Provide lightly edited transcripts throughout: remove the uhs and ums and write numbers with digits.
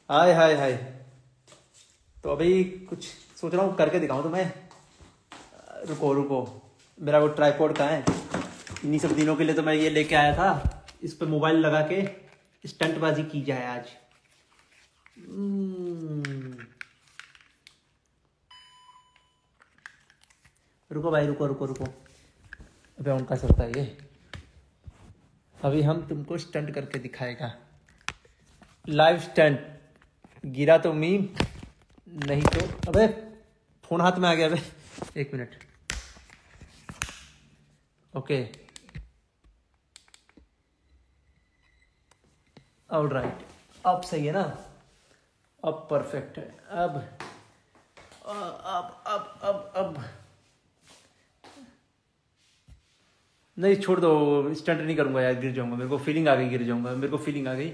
हाय हाय हाय। तो अभी कुछ सोच रहा हूँ करके दिखाऊं तुम्हें। रुको रुको, मेरा वो ट्राइपॉड कहाँ है। इन्हीं सब दिनों के लिए तो मैं ये लेके आया था, इस पे मोबाइल लगा के स्टंटबाजी की जाए आज। रुको भाई, रुको रुको रुको, अबे ऑन कर सकता है ये। अभी हम तुमको स्टंट करके दिखाएगा, लाइव स्टंट। गिरा तो मीम, नहीं तो अबे फोन हाथ में आ गया। अबे एक मिनट, ओके ऑल राइट। अब सही है ना, अब परफेक्ट है। अब नहीं, छोड़ दो, स्टंट नहीं करूंगा यार, गिर जाऊंगा। मेरे को फीलिंग आ गई, गिर जाऊंगा, मेरे को फीलिंग आ गई।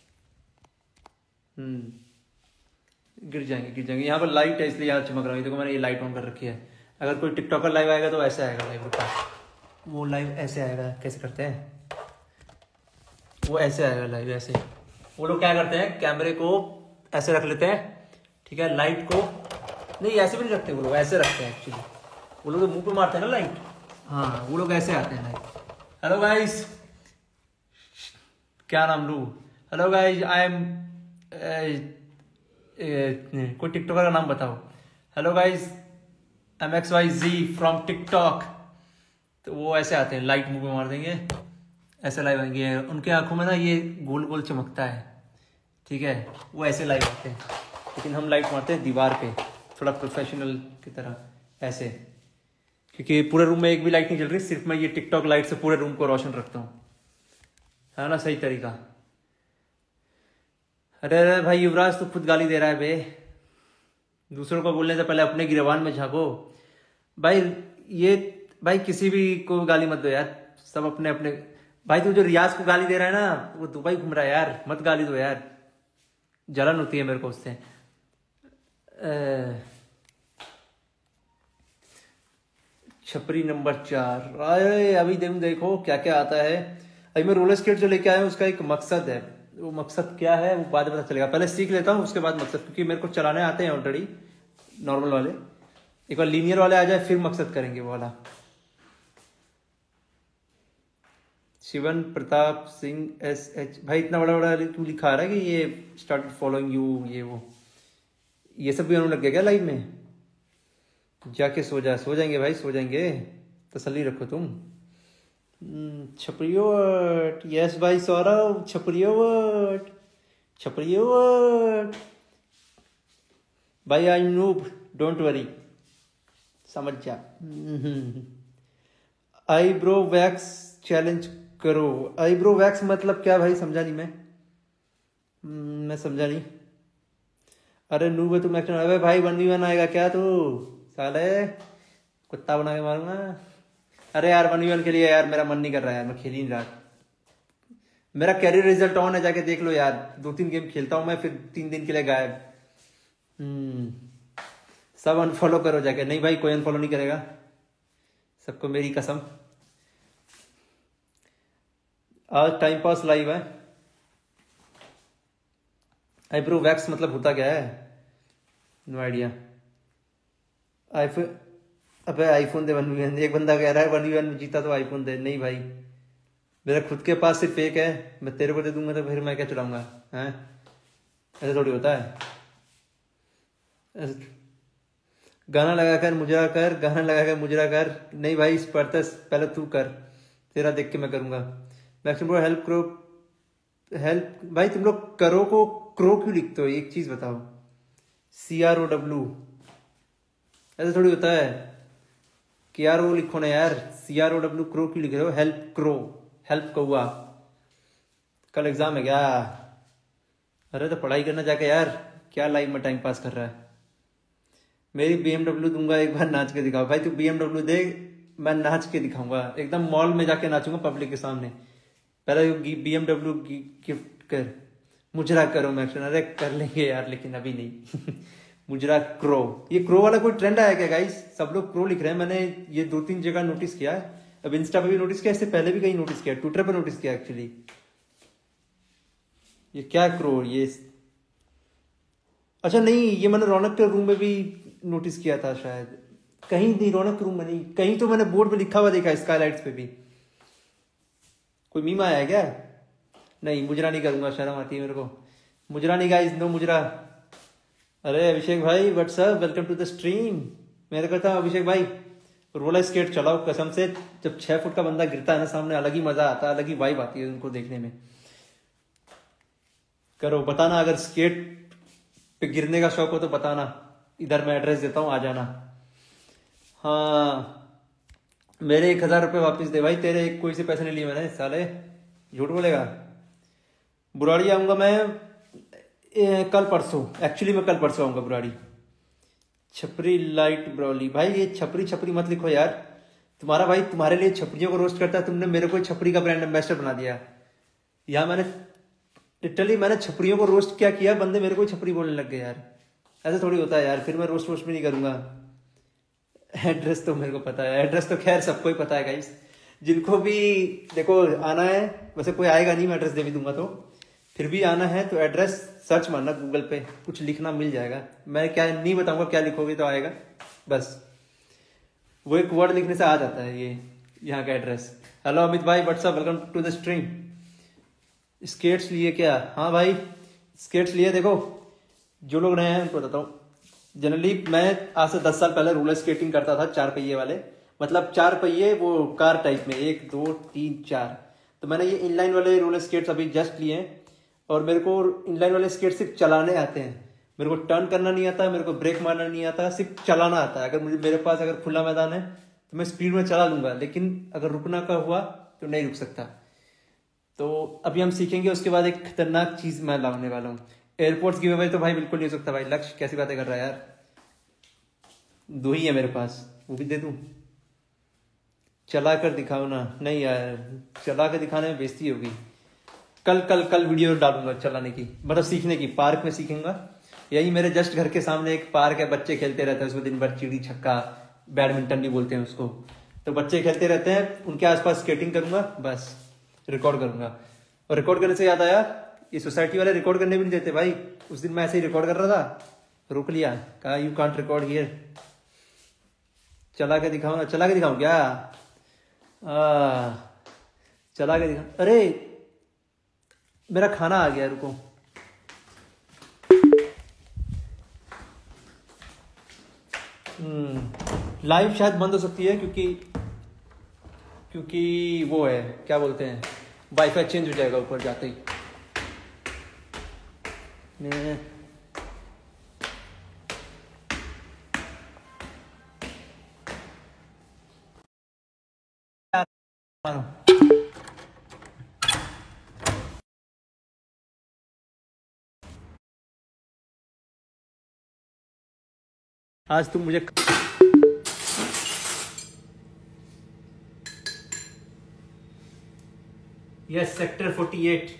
गिर जाएंगे। यहाँ पर लाइट है इसलिए यार चमक रहा है। देखो मैंने ये लाइट ऑन कर रखी है। अगर कोई टिकटॉकर लाइव आएगा तो ऐसे आएगा लाइव। रुका, वो लाइव ऐसे आएगा। कैसे करते हैं वो? ऐसे आएगा लाइव ऐसे। वो लोग क्या करते हैं, कैमरे को ऐसे रख लेते हैं, ठीक है। लाइट को नहीं, ऐसे भी नहीं रखते वो लोग, ऐसे रखते हैं एक्चुअली। वो लोग तो मुंह पे मारते हैं ना लाइट। हाँ, वो लोग ऐसे आते हैं लाइट। हेलो गाइस, क्या नाम लूँ? हेलो गाइस, आई एम कोई टिकटॉकर का नाम बताओ। Hello guys, MXYZ from TikTok. तो वो ऐसे आते हैं, लाइट मुंह पे मार देंगे, ऐसे लाइव आएंगे। उनके आंखों में ना ये गोल गोल चमकता है, ठीक है। वो ऐसे लाइव आते हैं, लेकिन हम लाइट मारते हैं दीवार पे, थोड़ा प्रोफेशनल की तरह ऐसे। क्योंकि पूरे रूम में एक भी लाइट नहीं जल रही, सिर्फ मैं ये टिकटॉक लाइट से पूरे रूम को रोशन रखता हूँ, है ना सही तरीका। अरे अरे भाई युवराज, तो खुद गाली दे रहा है बे। दूसरों को बोलने से पहले अपने गिरबान में झांको भाई। ये भाई किसी भी को गाली मत दो यार, सब अपने अपने। भाई तू जो रियाज को गाली दे रहा है ना, वो दुबई घूम रहा है यार, मत गाली दो यार, जलन होती है मेरे को उससे। छपरी नंबर 4। अरे अभी देखो क्या क्या आता है। अभी मैं रोलर स्केट जो लेके आया हूँ, उसका एक मकसद है। वो मकसद क्या है वो बाद में पता चलेगा, पहले सीख लेता हूँ उसके बाद मकसद। क्योंकि मेरे को चलाने आते हैं ऑलरेडी नॉर्मल वाले, एक बार लीनियर वाले आ जाए फिर मकसद करेंगे वो वाला। शिवन प्रताप सिंह SH। भाई इतना बड़ा बड़ा क्यों लिखा रहा है कि ये स्टार्टेड फॉलोइंग यू, ये वो, ये सब भी होने लग गया क्या लाइव में? जाके सो जाएंगे भाई, सो जाएंगे, तसल्ली रखो तुम। छपरियोट, यस भाई सौरभ, छपरियोट भाई। आई नूब, डोंट वरी, समझ जा। आईब्रो वैक्स चैलेंज करो। आईब्रो वैक्स मतलब क्या भाई, समझा नहीं मैं समझा नहीं। अरे नूब है तुम एक्शन। अबे भाई 1v1 आएगा क्या तू? साले कुत्ता बना के मारूंगा। अरे यार 1v1 के लिए यार मेरा मन नहीं कर रहा है यार, मैं खेल ही नहीं रहा। मेरा कैरियर रिजल्ट ऑन है, जाके देख लो यार। 2-3 गेम खेलता हूँ मैं, फिर 3 दिन के लिए गायब। सब अनफॉलो करो जाके। नहीं भाई कोई अनफॉलो नहीं करेगा, सबको मेरी कसम। आज टाइम पास लाइव है। आईब्रो वैक्स मतलब होता क्या है? No idea. आईफोन, अबे आईफोन दे 1v1। एक बंदा कह रहा है 1v1 जीता तो आईफोन दे। नहीं भाई, मेरा खुद के पास सिर्फ एक है, मैं तेरे को दे दूंगा तो फिर मैं क्या चलाऊंगा? हैं, ऐसा थोड़ी होता है। गाना लगाकर मुजरा कर, गाना लगाकर मुजरा कर। नहीं भाई इस पर पहले तू कर, तेरा देख के मैं करूंगा। मैक्सिमम हेल्प करो, हेल्प। भाई तुम लोग करो को क्रो क्यों लिखते हो? एक चीज बताओ, CROW, ऐसा थोड़ी होता है। KRO लिखो ना यार, CROW क्रो क्यों लिख रहे हो? हेल्प क्रो, हेल्प कौआ। कल एग्जाम है क्या? अरे तो पढ़ाई करना जाके यार, क्या लाइव में टाइम पास कर रहा है। मेरी BMW दूंगा, एक बार नाच के दिखाओ। भाई तू BMW दे, मैं नाच के दिखाऊंगा, एकदम मॉल में जाके नाचूंगा पब्लिक के सामने। पहले BMW गिफ्ट कर, मुजरा करो मैक्शन। अरे कर लेंगे यार, लेकिन अभी नहीं। मुजरा क्रो, ये क्रो वाला कोई ट्रेंड आया क्या गाइस? सब लोग क्रो लिख रहे हैं, मैंने ये 2-3 जगह नोटिस किया है। अब इंस्टा पे भी नोटिस किया, इससे पहले भी कहीं नोटिस किया, ट्विटर पे नोटिस किया एक्चुअली। ये क्या क्रो, ये अच्छा नहीं, ये मैंने रौनक के रूम में भी नोटिस किया था शायद, कहीं नहीं, रौनक के रूम में नहीं, कहीं तो मैंने बोर्ड पे लिखा हुआ देखा, स्काईलाइट्स पे भी। कोई मीम आया है क्या? नहीं, मुजरा नहीं करूंगा, शर्म आती है मेरे को। मुजरा नहीं गाइस, नो मुजरा। अरे अभिषेक भाई what's up, welcome to the stream. मैं तो कहता हूँ अभिषेक भाई रोलर स्केट चलाओ कसम से, जब 6 फुट का बंदा गिरता है ना सामने, अलग ही मजा आता है, अलग ही वाइब आती है उनको देखने में। करो, बताना अगर स्केट पे गिरने का शौक हो तो बताना, इधर मैं एड्रेस देता हूँ, आ जाना। हाँ मेरे 1,000 रुपये वापस दे भाई, तेरे कोई से पैसे नहीं लिए मैंने, साले झूठ बोलेगा। बुराड़ी आऊंगा मैं कल परसों, एक्चुअली मैं कल परसों आऊंगा बुराड़ी। छपरी लाइट ब्रॉली भाई, ये छपरी छपरी मत लिखो यार, तुम्हारा भाई तुम्हारे लिए छपरियों को रोस्ट करता है, तुमने मेरे को छपरी का ब्रांड एम्बेसडर बना दिया। यहाँ मैंने लिटरली मैंने छपरियों को रोस्ट क्या किया, बंदे मेरे को छपरी बोलने लग गए यार, ऐसा थोड़ी होता है यार। फिर मैं रोस्ट वोस्ट भी नहीं करूंगा। एड्रेस तो मेरे को पता है, एड्रेस तो खैर सबको ही पता है गाइस, जिनको भी देखो आना है, वैसे कोई आएगा नहीं, मैं एड्रेस दे भी दूंगा, तो फिर भी आना है तो एड्रेस सर्च मारना गूगल पे, कुछ लिखना मिल जाएगा। मैं क्या नहीं बताऊंगा, क्या लिखोगे तो आएगा, बस वो एक वर्ड लिखने से आ जाता है ये यहाँ का एड्रेस। हेलो अमित भाई what's up, welcome to the stream. Skates लिए क्या? हाँ भाई स्केट्स लिए, देखो जो लोग नए हैं उनको बताता हूँ। जनरली मैं आज से 10 साल पहले रोलर स्केटिंग करता था, 4 पहिए वाले, मतलब 4 पहिए वो कार टाइप में, 1 2 3 4। तो मैंने ये इनलाइन वाले रोलर स्केट्स अभी जस्ट लिए हैं, और मेरे को इनलाइन वाले स्केट सिर्फ चलाने आते हैं, मेरे को टर्न करना नहीं आता, मेरे को ब्रेक मारना नहीं आता, सिर्फ चलाना आता है। अगर मेरे पास अगर खुला मैदान है तो मैं स्पीड में चला लूंगा, लेकिन अगर रुकना का हुआ तो नहीं रुक सकता। तो अभी हम सीखेंगे, उसके बाद एक खतरनाक चीज मैं लाने वाला हूँ। एयरपोर्ट्स गिव अवे तो भाई बिल्कुल नहीं हो सकता भाई। लक्ष्य कैसी बातें कर रहा है यार, 2 ही है मेरे पास, वो भी दे दूं? चला कर दिखाओ ना। नहीं यार, चला कर दिखाने में बेइज्जती होगी। कल वीडियो डालूंगा चलाने की, मतलब सीखने की, पार्क में सीखेंगा। यही मेरे जस्ट घर के सामने एक पार्क है, बच्चे खेलते रहते हैं उसमें दिन भर, चिड़ी छक्का, बैडमिंटन भी बोलते हैं उसको। तो बच्चे खेलते रहते हैं, उनके आसपास स्केटिंग करूंगा, बस रिकॉर्ड करूंगा। और रिकॉर्ड करने से याद आया, ये सोसाइटी वाले रिकॉर्ड करने भी नहीं देते भाई। उस दिन मैं ऐसे ही रिकॉर्ड कर रहा था, रोक लिया, कहा यू कांट रिकॉर्ड हियर। चला के दिखाऊं ना? चला के दिखाऊं क्या? चला के दिखा। अरे मेरा खाना आ गया, रुको। लाइव शायद बंद हो सकती है, क्योंकि वो है, क्या बोलते हैं, वाईफाई चेंज हो जाएगा ऊपर जाते ही। मैं आज तुम मुझे यस सेक्टर 48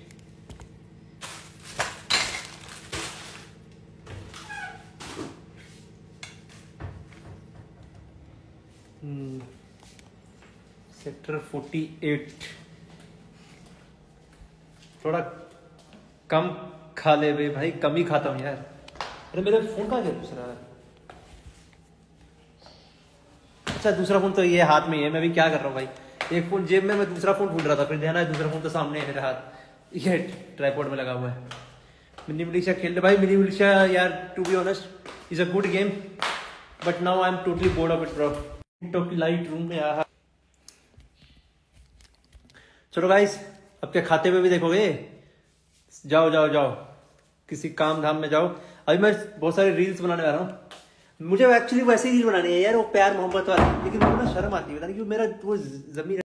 सेक्टर 48 थोड़ा कम खा ले भाई, कम ही खाता हूँ यार। अरे मेरा फोन कहाँ गया दूसरा? अच्छा दूसरा फोन तो ये हाथ में ही है, मैं भी क्या कर रहा हूँ भाई, एक फोन जेब में, मैं दूसरा फोन ढूंढ रहा था, फिर ध्यान आया दूसरा फोन तो सामने है मेरे हाथ, ये ट्राइपॉड में लगा हुआ है। मिनी मिलिशिया खेल ले भाई, मिनी मिलिशिया यार, to be honest is a good game, but now I am totally bored of it bro. Top light room में आ। चलो गाइस, अब क्या खाते हुए भी देखोगे? जाओ जाओ जाओ, किसी काम धाम में जाओ। अभी मैं बहुत सारे रील्स बनाने वाला हूँ, मुझे एक्चुअली वैसे ही रील बनानी है यार, वो प्यार मोहब्बत वाली, लेकिन मुझे ना शर्म आती है, पता नहीं क्यों, मेरा वो जमीन